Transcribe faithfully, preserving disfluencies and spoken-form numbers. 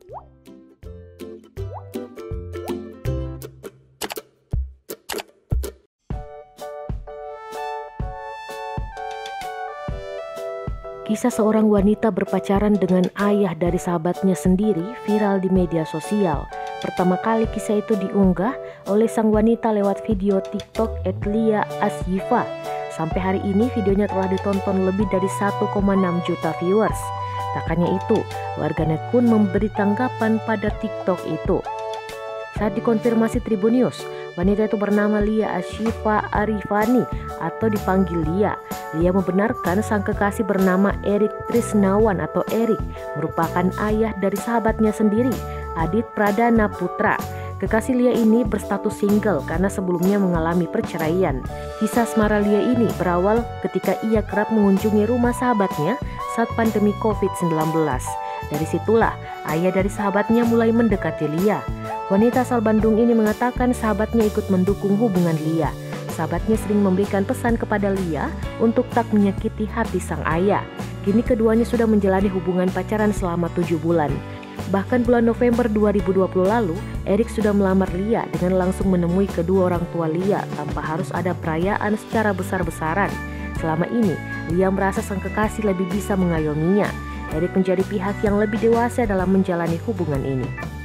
Kisah seorang wanita berpacaran dengan ayah dari sahabatnya sendiri viral di media sosial. Pertama kali kisah itu diunggah oleh sang wanita lewat video TikTok et lia asyifa. Sampai hari ini videonya telah ditonton lebih dari satu koma enam juta viewers. Tak hanya itu, warganet pun memberi tanggapan pada TikTok itu. Saat dikonfirmasi Tribun News, wanita itu bernama Lia Asyifa Arifani atau dipanggil Lia. Lia membenarkan sang kekasih bernama Erik Trisnawan atau Erik merupakan ayah dari sahabatnya sendiri, Adit Pradana Putra. Kekasih Lia ini berstatus single karena sebelumnya mengalami perceraian. Kisah asmara Lia ini berawal ketika ia kerap mengunjungi rumah sahabatnya saat pandemi covid sembilan belas. Dari situlah ayah dari sahabatnya mulai mendekati Lia. Wanita asal Bandung ini mengatakan sahabatnya ikut mendukung hubungan Lia. Sahabatnya sering memberikan pesan kepada Lia untuk tak menyakiti hati sang ayah. Kini keduanya sudah menjalani hubungan pacaran selama tujuh bulan. Bahkan bulan November dua ribu dua puluh lalu, Erik sudah melamar Lia dengan langsung menemui kedua orang tua Lia tanpa harus ada perayaan secara besar-besaran. Selama ini, Lia merasa sang kekasih lebih bisa mengayominya. Erik menjadi pihak yang lebih dewasa dalam menjalani hubungan ini.